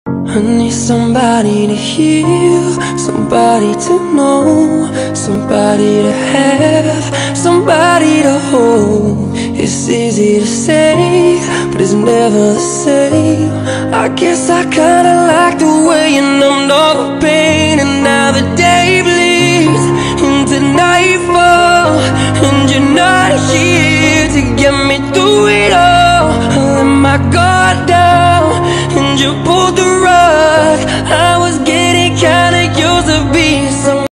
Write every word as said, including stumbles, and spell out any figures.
I need somebody to heal, somebody to know, somebody to have, somebody to hold. It's easy to say, but it's never the same. I guess I kinda like the way you numbed all the pain.